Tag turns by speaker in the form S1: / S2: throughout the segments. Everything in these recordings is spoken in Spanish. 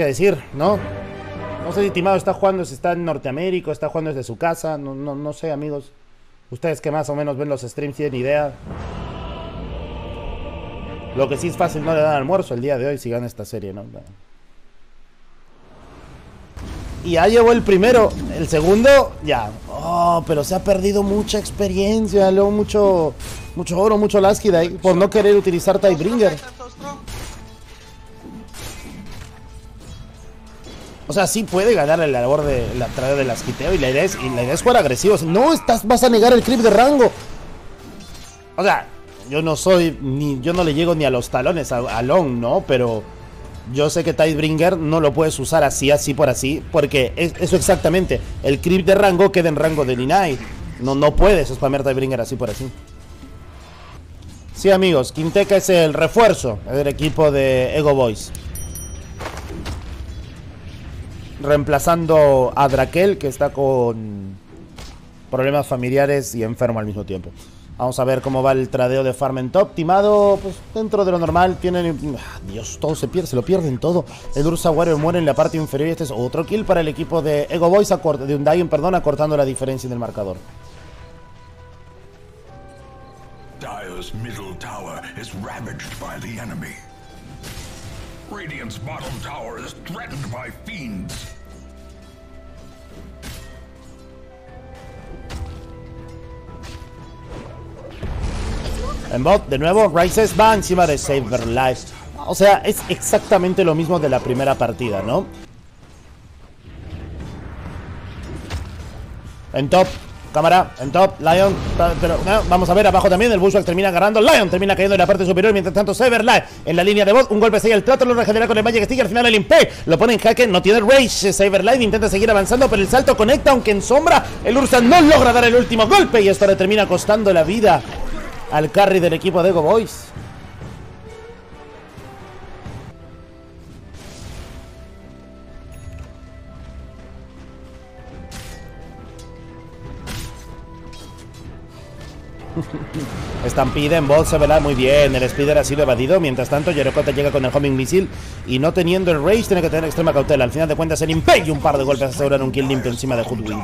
S1: que decir, ¿no? No sé si Timado está jugando, si está en Norteamérica, está jugando desde su casa. No sé, amigos. Ustedes que más o menos ven los streams tienen idea. Lo que sí es fácil, no le dan almuerzo el día de hoy si gana esta serie, ¿no? Y ya llevó el primero. El segundo, ya. Oh, pero se ha perdido mucha experiencia. Luego mucho oro, mucho Lasky de ahí. Por no querer utilizar Tidebringer. O sea, sí puede ganar la labor de la entrada del asquiteo. Y la idea es jugar agresivo. No vas a negar el creep de rango. O sea, yo no le llego ni a los talones a Long, ¿no? Pero yo sé que Tidebringer no lo puedes usar así por así. Porque eso exactamente. El creep de rango queda en rango de Ninai. No puedes spamear Tidebringer así por así. Sí, amigos, Quinteca es el refuerzo del equipo de Ego Boys. Reemplazando a Drakel, que está con problemas familiares y enfermo al mismo tiempo. Vamos a ver cómo va el tradeo de farm en top. Timado, pues dentro de lo normal. Tienen... Dios, todo se lo pierden todo. El Ursa Warrior muere en la parte inferior. Y este es otro kill para el equipo de Ego Boys, de Undying, perdón, acortando la diferencia en el marcador.
S2: Dire's middle tower is ravaged by the enemy. Radiant's bottom tower is threatened by fiends.
S1: En bot, de nuevo, Rises va encima de Saber Life. O sea, es exactamente lo mismo de la primera partida, ¿no? En top, cámara, en top, Lion. Pero no, vamos a ver abajo también. El Bushwhack termina agarrando. Lion termina cayendo en la parte superior. Mientras tanto, Saber Life en la línea de bot. Un golpe sella el trato, lo regenera con el Magic Stick. Al final el Impale lo pone en jaque. No tiene Rage. Saber Life intenta seguir avanzando, pero el salto conecta. Aunque en sombra, el Ursa no logra dar el último golpe. Y esto le termina costando la vida al carry del equipo de Ego Boys. Stampede en bot, se verá muy bien. El Spider ha sido evadido. Mientras tanto, Yerokota llega con el homing missile. Y no teniendo el Rage, tiene que tener extrema cautela. Al final de cuentas, el Impale y un par de golpes aseguran un kill limpio encima de Hoodwink.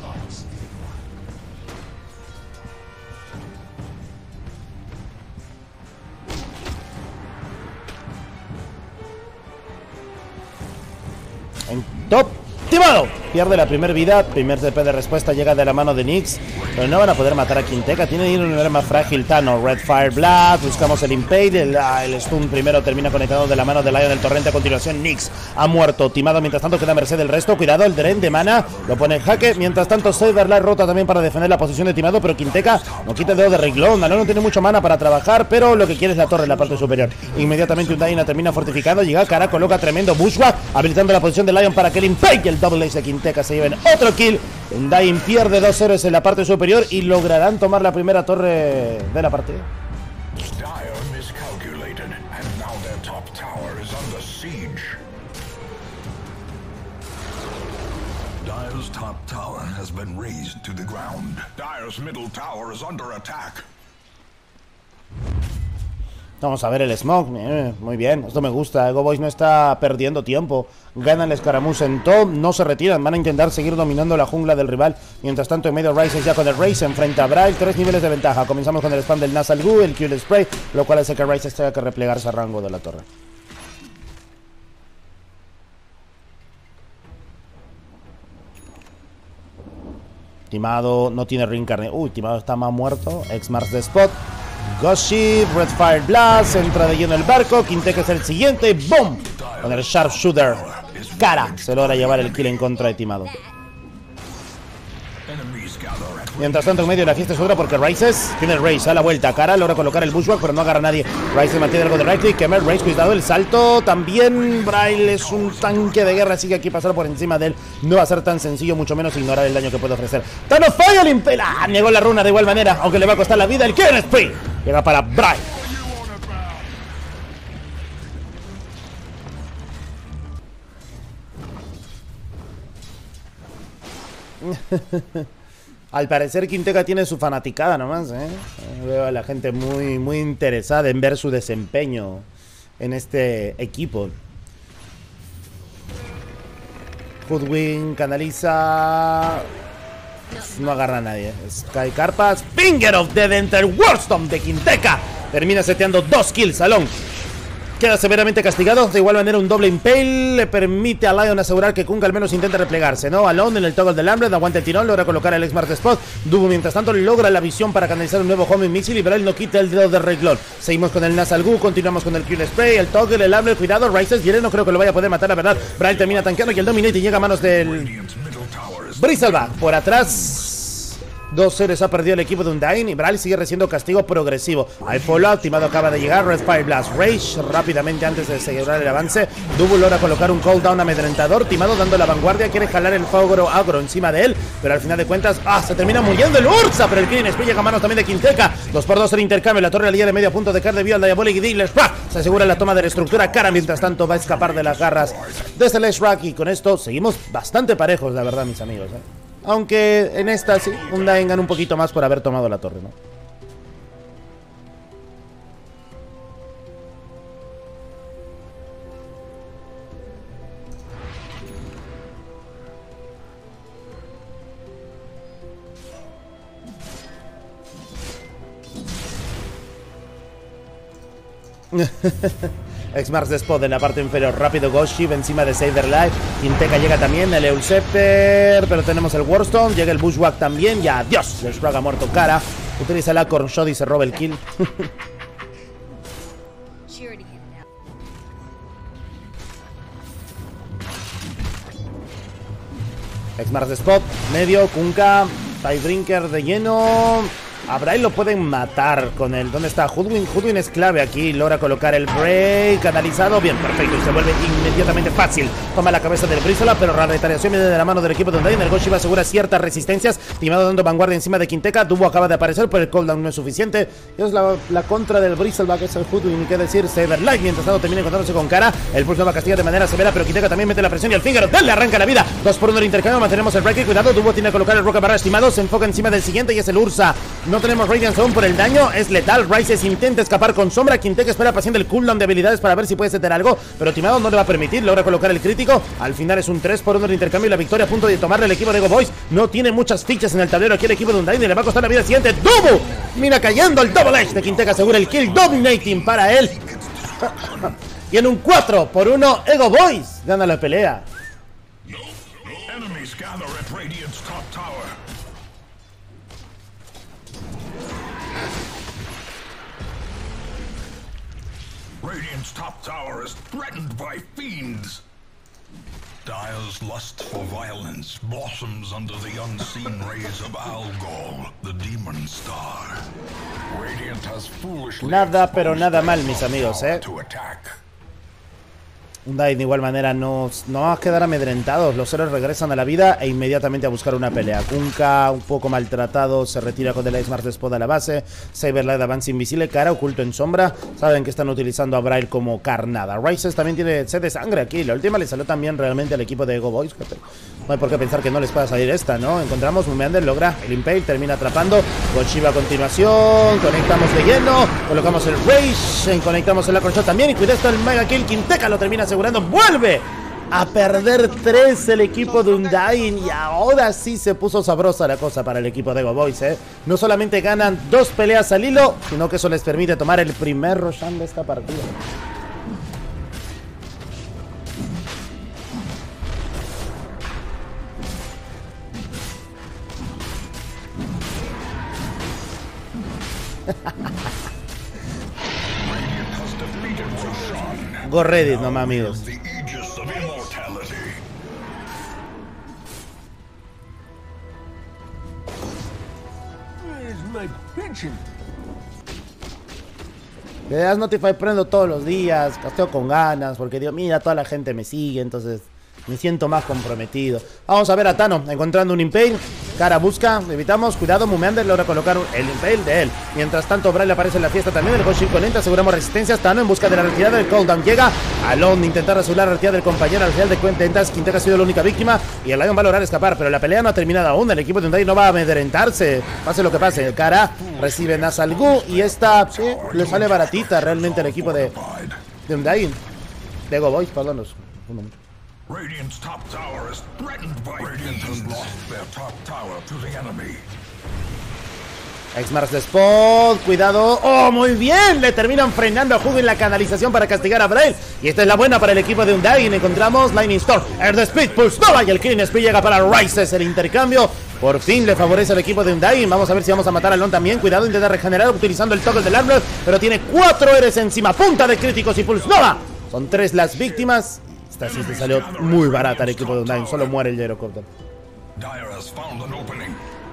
S1: En top, Timado pierde la primera vida. Primer TP de respuesta llega de la mano de Nyx, pero no van a poder matar a Quinteca. Tiene un arma frágil Tano. Red Fire Blast, buscamos el Impale. El stun primero termina conectado de la mano de Lion del Torrente. A continuación Nyx ha muerto. Timado mientras tanto queda a merced del resto. Cuidado, el Dren de mana lo pone en jaque. Mientras tanto Saberlight rota también para defender la posición de Timado, pero Quinteca no quita el dedo de Reglón. No tiene mucho mana para trabajar, pero lo que quiere es la torre en la parte superior. Inmediatamente Undyne termina fortificando. Llega cara, coloca tremendo Bushwhack, habilitando la posición de Lion para que el Impale y el Double Ace de Quinteca se lleven otro kill. Undyne pierde 2 héroes en la parte superior y lograrán tomar la primera torre de la partida.
S2: Dire's top tower has been razed to the ground. Dire's middle tower is under attack.
S1: Vamos a ver el smoke. Muy bien, esto me gusta. Ego Boys no está perdiendo tiempo. Ganan el escaramuz en top, no se retiran. Van a intentar seguir dominando la jungla del rival. Mientras tanto, en medio Rises ya con el Raze enfrenta a Braille. 3 niveles de ventaja. Comenzamos con el spam del Nasal Goo, el Kill Spray, lo cual hace que Rises tenga que replegarse a rango de la torre. Timado no tiene reincarne. Uy, Timado está más muerto. Ex-Mars de spot. Ghost Ship, Red Fire Blast, entra de lleno el barco. Quinteca es el siguiente. ¡Boom! Con el Sharpshooter. Cara, se logra llevar el kill en contra de Timado. Mientras tanto, en medio de la fiesta es otra porque Rises tiene el Raze a la vuelta. Cara logra colocar el Bushwhack, pero no agarra a nadie. Rises mantiene algo de right click. Kemer, Raze, cuidado, el salto. También Braille es un tanque de guerra, así que aquí pasar por encima de él no va a ser tan sencillo, mucho menos ignorar el daño que puede ofrecer. Thanos falla, el Impela. Negó la runa de igual manera, aunque le va a costar la vida. El Killing Spree llega para Braille. Al parecer Quinteca tiene su fanaticada nomás, ¿eh? Veo a la gente muy interesada en ver su desempeño en este equipo. Hoodwink canaliza. No agarra a nadie. Sky Carpas. Finger of Death entre el Warstorm de Quinteca. Termina seteando 2 kills a Long. Queda severamente castigado. De igual manera, un doble impale le permite a Lion asegurar que Kunkka al menos intente replegarse, ¿no? Alone en el toggle del hambre, aguanta el tirón, logra colocar el X-Mars de Spot. Dubu, mientras tanto, logra la visión para canalizar un nuevo homing missile y Braille no quita el dedo de Reglón. Seguimos con el Nasal Gu, continuamos con el Kill Spray, el toggle, el hambre, cuidado, Rises, Yere no creo que lo vaya a poder matar, la verdad. Braille termina tanqueando y el Dominate llega a manos del Bristleback. Por atrás. 2 seres ha perdido el equipo de Undyne y Braille sigue recibiendo castigo progresivo. Hay follow, Timado acaba de llegar, Red Fire Blast Rage rápidamente antes de asegurar el avance. Dubu logra colocar un cooldown amedrentador. Timado dando la vanguardia, quiere jalar el Fogoro agro encima de él, pero al final de cuentas, se termina muriendo el Ursa, pero el Killing Spree llega a manos también de Quinteca. 2x2 el intercambio, la torre de la línea de medio punto de Car debido al Diabolic y Dealer's Rack. Se asegura la toma de la estructura. Cara, mientras tanto, va a escapar de las garras de Celeste Rack y con esto seguimos bastante parejos, la verdad, mis amigos, Aunque en esta sí, Undyne gana un poquito más por haber tomado la torre, ¿no? X-Mars de Spot en la parte inferior. Rápido Ghost Ship encima de Save Their Life. Quinteca llega también. El Eulcepter. Pero tenemos el Warstorm. Llega el Bushwhack también. Y adiós. El Shrug ha muerto cara. Utiliza la Corn Shot y se roba el kill. X-Mars de Spot. Medio. Kunkka. Tidebreaker de lleno. A Braille lo pueden matar con el... ¿Dónde está? Hoodwink. Hoodwink es clave aquí. Logra colocar el break. Canalizado. Bien, perfecto. Y se vuelve inmediatamente fácil. Toma la cabeza del Brízola, pero la retaliación viene de la mano del equipo de Undyne. El Ghost Ship asegura ciertas resistencias. Timado dando vanguardia encima de Quinteca. Dubu acaba de aparecer, pero el cooldown no es suficiente. Y es la contra del Bristleback, es el Hoodwink. ¿Qué decir? Saber Light. Mientras tanto termina encontrándose con cara. El Pulse va a castigar de manera severa, pero Quinteca también mete la presión y el Finger le arranca la vida. 2x1 el intercambio. Mantenemos el break. Cuidado. Dubu tiene que colocar el Rocket Barra estimado. Se enfoca encima del siguiente y es el Ursa. No tenemos Radiant Zone por el daño, es letal. Rises intenta escapar con sombra. Quinteca espera paciente el cooldown de habilidades para ver si puede setear algo, pero Timado no le va a permitir. Logra colocar el crítico. Al final es un 3x1 de intercambio y la victoria a punto de tomarle el equipo de Go Boys. No tiene muchas fichas en el tablero aquí el equipo de Undyne y le va a costar la vida siguiente. Dubu mira cayendo el Double Edge de Quinteca, asegura el kill, dominating para él. Y en un 4x1 Ego Boys gana la pelea.
S2: Radiant's top tower is threatened by fiends. Dire's lust for violence blossoms under the unseen rays of Algol, the demon star. Radiant has foolishly
S1: nada, pero nada mal, mis amigos, Undyne de igual manera no va a quedar amedrentados. Los héroes regresan a la vida e inmediatamente a buscar una pelea. Kunkka, un poco maltratado, se retira con el X-Mars de Spot a la base. Saberlight avanza invisible, cara oculto en sombra. Saben que están utilizando a Braille como carnada. Rises también tiene sed de sangre aquí. La última le salió también realmente al equipo de Ego Boys. No hay por qué pensar que no les pueda salir esta, ¿no? Encontramos Mumeander, logra el Impale, termina atrapando. Ghost Ship a continuación. Conectamos de lleno. Colocamos el Rage. Conectamos el Acron Shot también. Y cuidado el Mega Kill. Quinteca lo termina asegurando. Vuelve a perder 3 el equipo de Undyne. Y ahora sí se puso sabrosa la cosa para el equipo de Go Boys, No solamente ganan 2 peleas al hilo, sino que eso les permite tomar el primer Roshan de esta partida. Go Reddit, nomás, amigos. Le das Notify, prendo todos los días, casteo con ganas, porque digo, mira, toda la gente me sigue, entonces me siento más comprometido. Vamos a ver a Tano encontrando un Impale. Cara busca, evitamos, cuidado, Mumeander logra colocar el Impale de él. Mientras tanto, Braille aparece en la fiesta también. El Ghost Ship con lenta, aseguramos resistencias. Tano en busca de la retirada del cooldown. Llega Alone, intentar asegurar la retirada del compañero. Al final de cuentas, Quinteca ha sido la única víctima y el Lion va a lograr escapar, pero la pelea no ha terminado aún. El equipo de Undyne no va a amedrentarse, pase lo que pase. El Cara recibe Nasal Gu y esta sí, le sale baratita realmente al equipo de Undyne. De Go Boys, perdón, un momento.
S2: Radiant's top tower is threatened by Radiant has lost their top tower to the enemy.
S1: X-Mars de Spot, cuidado. ¡Oh, muy bien! Le terminan frenando a Hugin la canalización para castigar a Braille. Y esta es la buena para el equipo de Undying. Encontramos Lightning Storm, Air the Speed, Pulse Nova y el Killing Spree llega para Rises. El intercambio por fin le favorece al equipo de Undying. Vamos a ver si vamos a matar a Lon también. Cuidado, intenta regenerar utilizando el toggle del Armor, pero tiene 4 Eres encima. Punta de críticos y Pulse Nova. Son 3 las víctimas. Esta sí se salió muy barata al equipo de Undying. Solo muere el Gyrocopter.
S2: Dire has found an opening.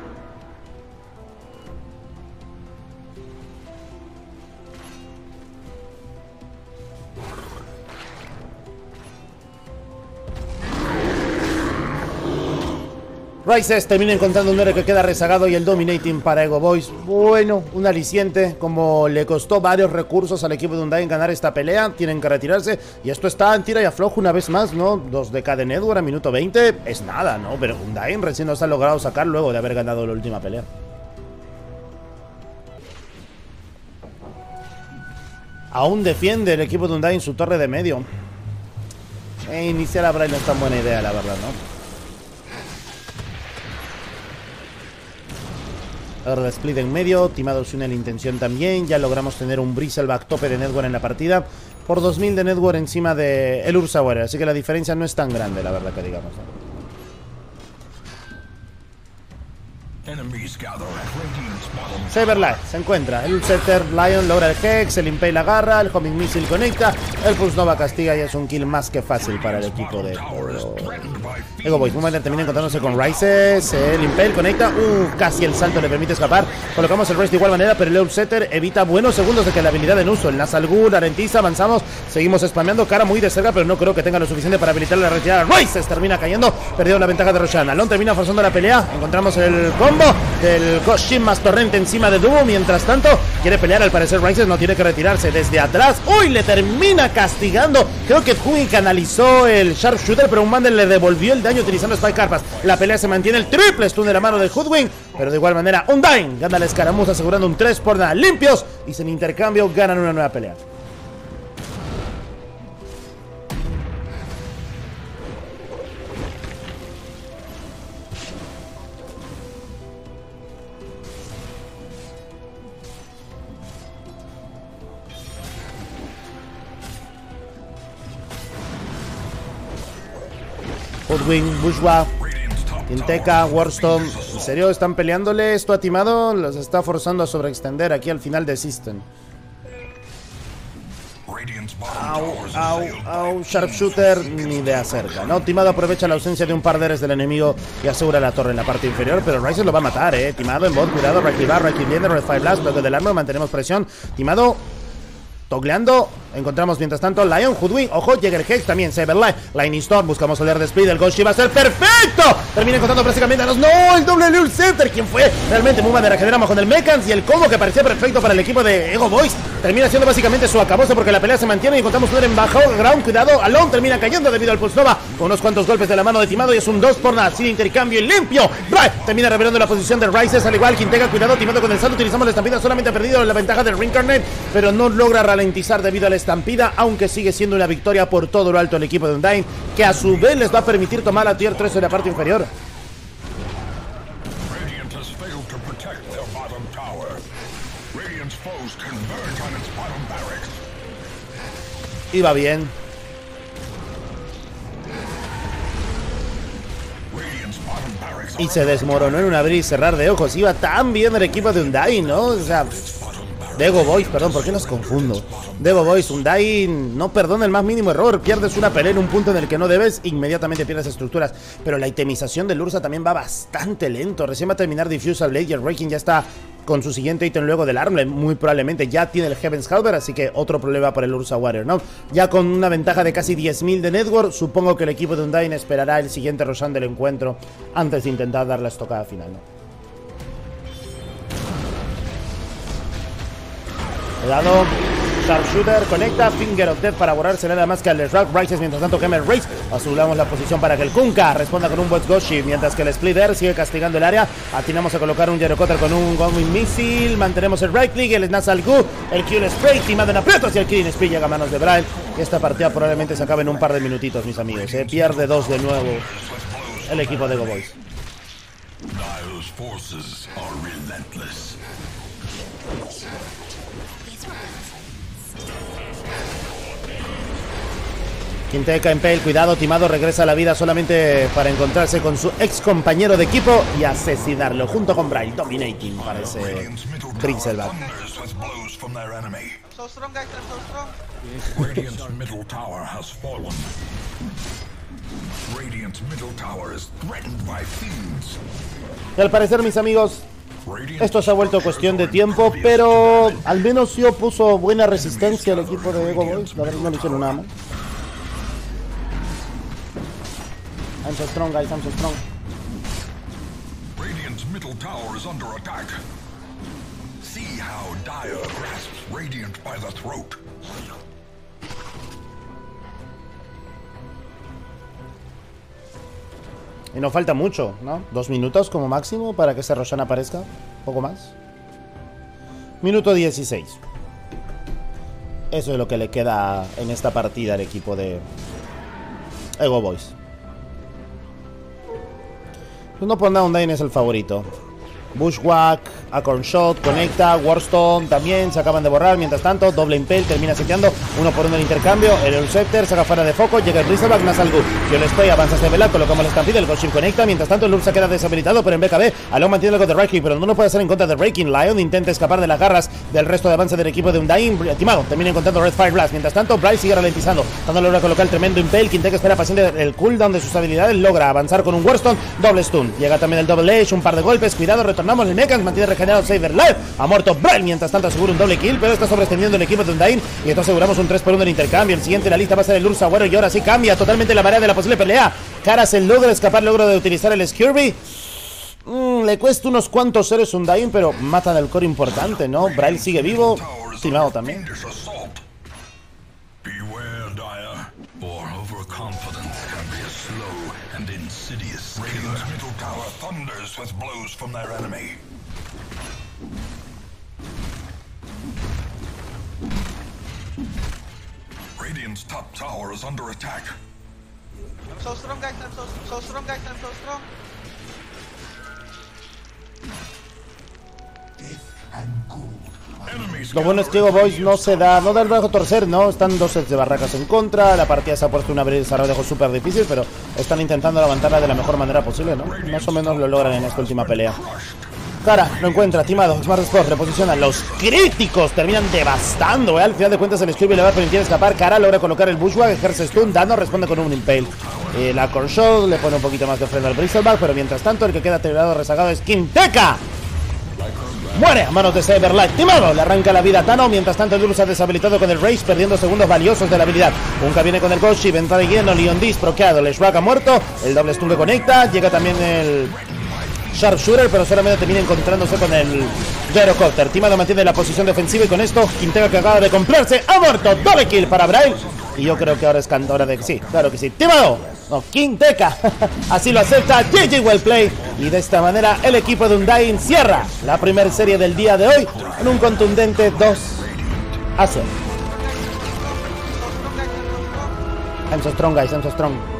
S1: Rises termina encontrando un héroe que queda rezagado y el Dominating para Ego Boys. Bueno, un aliciente. Como le costó varios recursos al equipo de Undying ganar esta pelea, tienen que retirarse. Y esto está en tira y aflojo una vez más, ¿no? 2 de K de Network a minuto 20. Es nada, ¿no? Pero Undying recién nos ha logrado sacar luego de haber ganado la última pelea. Aún defiende el equipo de Undying su torre de medio. Iniciar a Braille no es tan buena idea, la verdad, ¿no? Ahora split en medio, Timado se une a la intención también. Ya logramos tener un Bristleback tope de Network en la partida. Por 2000 de Network encima de el Ursa Warrior. Así que la diferencia no es tan grande, la verdad que digamos, ¿no? Saberlight se encuentra. El Ulsetter Lion logra el Hex. El Impale agarra. El Homing Missile conecta. El Pulse Nova castiga y es un kill más que fácil para el equipo de Ego Boys. Movement termina encontrándose con Rises. El Impale conecta. Casi el salto le permite escapar. Colocamos el Race de igual manera, pero el Ulsetter evita buenos segundos de que la habilidad en uso. El Nasal Ghul ralentiza. Avanzamos. Seguimos spameando. Cara muy de cerca, pero no creo que tenga lo suficiente para habilitar la retirada. Rises termina cayendo. Perdió la ventaja de Roshan. Alon termina forzando la pelea. Encontramos el combo del Koshin más torrente encima de Duo. Mientras tanto, quiere pelear. Al parecer Rises no tiene que retirarse desde atrás. ¡Uy! Le termina castigando. Creo que Hugin canalizó el Sharpshooter, pero un Mandel le devolvió el daño utilizando Spike Carpas. La pelea se mantiene. El triple stun de la mano de Hoodwink, pero de igual manera Undying gana la escaramuza asegurando un 3 por nada limpios y sin intercambio ganan una nueva pelea. Hoodwink, Bushwa, Inteka, Warstone. ¿En serio están peleándole esto a Timado? Los está forzando a sobreextender aquí al final de System. Au, Sharpshooter ni de acerca, ¿no? Timado aprovecha la ausencia de un par de Eres del enemigo y asegura la torre en la parte inferior, pero Rises lo va a matar, Timado en bot, cuidado, right clip viene, Red Fire Blast, bloque del arma, mantenemos presión. Timado togleando. Encontramos mientras tanto Lion, Hoodwink, ojo, Jäger Hex también, Saberlight, Lightning Storm, buscamos el Air de Speed, el Ghost va a ser perfecto. Termina encontrando prácticamente a los. ¡No! El doble Lul Center, ¿quién fue? Realmente muy de regeneramos con el Mechans y el combo que parecía perfecto para el equipo de Ego Boys. Termina siendo básicamente su acabose porque la pelea se mantiene y encontramos un en bajo ground. Cuidado, Alon termina cayendo debido al Pulse Nova con unos cuantos golpes de la mano de Timado y es un 2 por nada, sin intercambio y limpio. Termina revelando la posición de Rises, al igual que Inteka, cuidado, Timado con el salto, utilizamos la estampida, solamente ha perdido la ventaja del Reincarnate, pero no logra ralentizar debido a la estampida, aunque sigue siendo una victoria por todo lo alto el equipo de Undying, que a su vez les va a permitir tomar la tier 3 en la parte inferior. Iba bien. Y se desmoronó en un abrir y cerrar de ojos. Iba tan bien el equipo de Undying, ¿no? O sea, de Ego Boys, perdón, ¿por qué los confundo? De Ego Boys, Undying no perdona el más mínimo error. Pierdes una pelea en un punto en el que no debes, inmediatamente pierdes estructuras. Pero la itemización del Ursa también va bastante lento. Recién va a terminar Diffusal Blade y el Raking ya está con su siguiente ítem luego del Armlet. Muy probablemente ya tiene el Heaven's Halberd, así que otro problema para el Ursa Warrior, ¿no? Ya con una ventaja de casi 10.000 de Network, supongo que el equipo de Undying esperará el siguiente Roshan del encuentro antes de intentar dar la estocada final, ¿no? Cuidado. Sharpshooter conecta, Finger of Death para borrarse nada más que al Rock Rises. Mientras tanto, Hammer Race aseguramos la posición para que el Kunkka responda con un Bots Goshi, mientras que el Splitter sigue castigando el área. Atinamos a colocar un Gyrocutter con un Gunwing Missile. Mantenemos el right click, el Nasal Goo, el Kill Spray, timado en aprietos y el Killing Spree llega a manos de Braille. Y esta partida probablemente se acabe en un par de minutitos, mis amigos. Pierde 2 de nuevo el equipo de Ego Boys.
S2: Dial's forces are relentless.
S1: Quinteca Impale, cuidado, Timado regresa a la vida solamente para encontrarse con su ex compañero de equipo y asesinarlo junto con Braille. Dominating para ese Pixelback.
S3: So strong, guys, I'm so strong.
S2: Radiant's middle tower has fallen. Radiant's middle tower is threatened by fiends.
S1: Y al parecer, mis amigos, esto se ha vuelto cuestión de tiempo, pero al menos sí puso buena resistencia al equipo de Ego Boys. La verdad no le hicieron nada mal. I'm so strong, guys, I'm so strong.
S2: Radiant's middle tower is under attack. See how Dire grasps Radiant by the throat.
S1: Y no falta mucho, ¿no? 2 minutos como máximo para que ese Roshan aparezca. Poco más. Minuto 16. Eso es lo que le queda en esta partida al equipo de Ego Boys. Pues no por nada, Undyne es el favorito. Bushwhack, Acorn Shot, conecta, Warstone también se acaban de borrar. Mientras tanto, doble Impale termina seteando 1 por 1 el intercambio. El Scepter saca fuera de foco, llega el Bristleback, Nasal Goo. Yo le estoy, avanza hacia Velar, colocamos la estampida, el Ghost conecta. Mientras tanto, el Ursa queda deshabilitado, pero en BKB, Alon mantiene algo de Right Click, pero no lo puede hacer en contra de Breaking. Lion intenta escapar de las garras del resto de avance del equipo de Undyne. Timado termina encontrando Red Fire Blast. Mientras tanto, Bryce sigue ralentizando, dándole hora a colocar el tremendo Impale. Quinteca espera paciente el cooldown de sus habilidades, logra avanzar con un Warstone, doble stun. Llega también el Double Edge, un par de golpes, cuidado, retornamos el Mechans, mantiene regenerado Saber Live, ha muerto Braille, mientras tanto asegura un doble kill, pero está sobreextendiendo el equipo de Undyne y esto aseguramos un 3 por 1 en intercambio. El siguiente en la lista va a ser el Ursa Warrior y ahora sí cambia totalmente la marea de la posible pelea. Karasel logra escapar, logro de utilizar el Skirby. Le cuesta unos cuantos seres Undyne, pero mata del core importante, ¿no? Braille sigue vivo, Timado también.
S2: Beware, Dire, for overconfidence can be a slow and insidious killer. Radiant's middle tower thunders with blows from their enemy. Radiant's top tower is under attack.
S3: I'm so strong, guys, I'm so strong, guys, I'm so strong.
S1: Lo bueno es que Ego Boys no da el brazo a torcer, ¿no? Están 2 sets de barracas en contra. La partida se ha puesto un desarrollo súper difícil, pero están intentando levantarla de la mejor manera posible, ¿no? Más o menos lo logran en esta última pelea. Cara, lo encuentra, Timado, Smart Spot, reposiciona. Los críticos terminan devastando, Al final de cuentas el Skirby le va a permitir escapar. Cara logra colocar el Bushwhack, ejerce stun, Dano responde con un Impale. La Corshot le pone un poquito más de freno al Bristleback, pero mientras tanto el que queda tirado rezagado es Quinteca. Muere a manos de Saberlight. Timado le arranca la vida a Tano. Mientras tanto el Ursa ha deshabilitado con el Rage, perdiendo segundos valiosos de la habilidad. Unka viene con el Ghost Shiv, entra de lleno, Leon Dis proqueado, el Shrug ha muerto. El doble stun que conecta. Llega también el Sharpshooter, pero solamente termina encontrándose con el Gyrocutter. Timado mantiene la posición defensiva y con esto Quinteca, que acaba de comprarse, ha muerto. Doble kill para Braille. Y yo creo que ahora es hora de... Sí, claro que sí. Timado, no, Quinteca. Así lo acepta. GG well play. Y de esta manera el equipo de Undyne cierra la primera serie del día de hoy en un contundente 2-0. I'm so strong, guys, I'm so strong.